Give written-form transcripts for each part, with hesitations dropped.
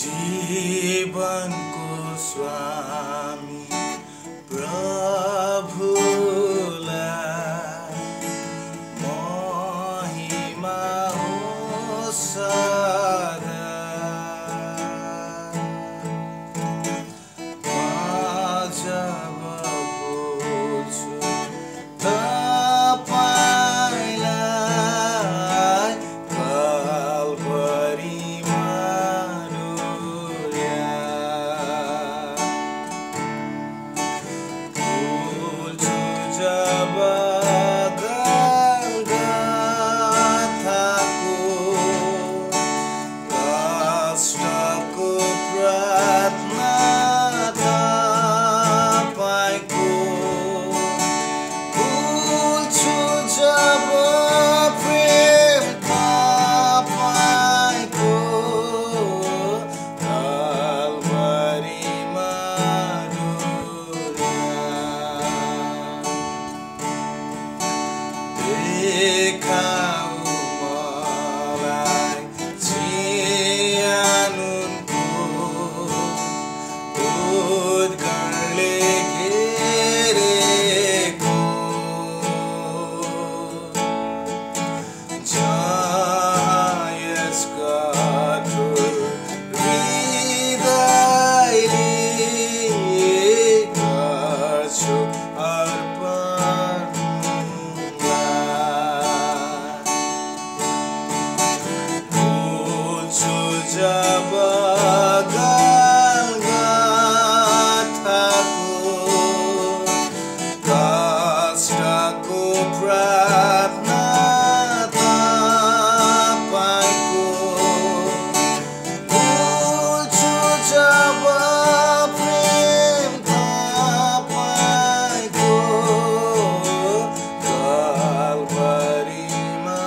जीवनको स्वामी प्रभुलाई महिमा होस् सदा। म जब बोल्छु तपाईलाई कलवरीमा जब गलगथाको कष्टको प्रार्थना तपाईको भुल्छु जब प्रेम तपाईको कलवरीमा देखाऊ मलाई जीवनको उद्घारले घेरेको जहाँ यस कठोर हृदयले गर्छु अर्पण। जब गलगथाको कष्टको प्रार्थना तपाईको भुल्छु जब प्रेम तपाईको कलवरीमा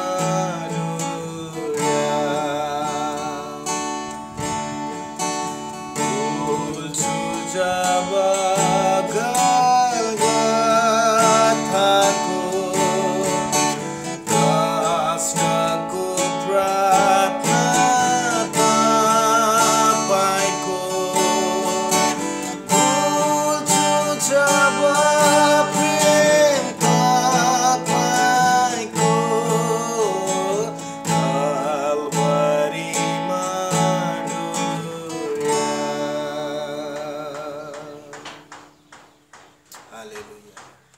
जब गलगथाको कष्टको प्रार्थना तपाईको भुल्छु जब प्रेम तपाईको कलवरीमा Hallelujah.